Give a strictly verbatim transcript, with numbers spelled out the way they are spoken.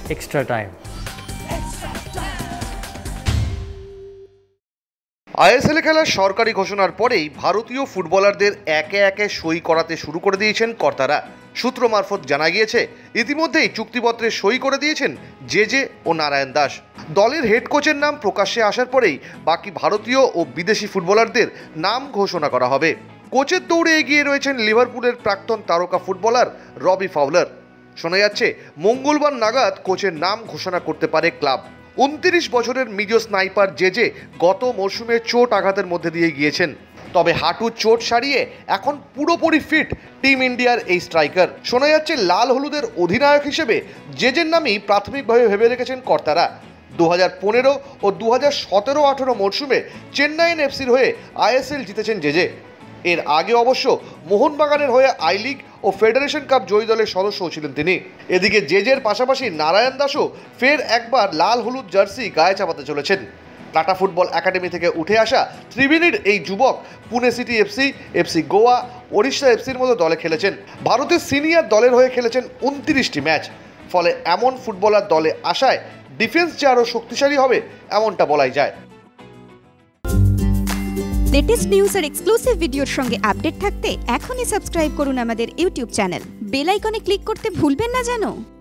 extra time. ISL খেলার সরকারি ঘোষণার পরেই ভারতীয় ফুটবলারদের একে একে সই করাতে শুরু করে দিয়েছেন কর্তারা। সূত্র মারফত জানা গিয়েছে, ইতিমধ্যেই চুক্তিপত্রে সই করে দিয়েছেন জেজে ও নারায়ণ দাস। দলের হেড কোচের নাম প্রকাশ্যে আসার পরেই বাকি ভারতীয় ও বিদেশি ফুটবলারদের নাম ঘোষণা করা হবে। কোচের দৌড়ে এগিয়ে রয়েছেন লিভারপুলের প্রাক্তন তারকা ফুটবলার রবি ফাউলার। শোনা যাচ্ছে মঙ্গলবার নাগাদ কোচের নাম ঘোষণা করতে পারে ক্লাব। উনত্রিশ বছরের মিজো স্নাইপার জেজে গত মরশুমে চোট আঘাতের মধ্যে দিয়ে গিয়েছেন, তবে হাঁটুর চোট সারিয়ে এখন পুরোপুরি ফিট টিম ইন্ডিয়ার এই স্ট্রাইকার। শোনা যাচ্ছে লাল হলুদের অধিনায়ক হিসেবে জেজের নামই প্রাথমিকভাবে ভেবে রেখেছেন কর্তারা। দু হাজার পনেরো ও দু হাজার সতেরো আঠেরো মরশুমে চেন্নাইন এফসির হয়ে আইএসএল জিতেছেন জেজে। এর আগে অবশ্য মোহনবাগানের হয়ে আই লিগ ও ফেডারেশন কাপ জয়ী দলের সদস্যও ছিলেন তিনি। এদিকে জেজের পাশাপাশি নারায়ণ দাসও ফের একবার লাল হলুদ জার্সি গায়ে চাপাতে চলেছেন। টাটা ফুটবল একাডেমি থেকে উঠে আসা ত্রিবেণীর এই যুবক Pune city FC, FC Goa, Odisha এফসির মতো দলে খেলেছেন। ভারতের সিনিয়র দলের হয়ে খেলেছেন উনত্রিশটি ম্যাচ। ফলে এমন ফুটবলার দলে আসায় ডিফেন্স যে আরও শক্তিশালী হবে এমনটা বলাই যায়। লেটেস্ট নিউজ আর এক্সক্লুসিভ ভিডিওর সঙ্গে আপডেট থাকতে এখনই সাবস্ক্রাইব করুন আমাদের ইউটিউব চ্যানেল। বেল আইকনে ক্লিক করতে ভুলবেন না যেন।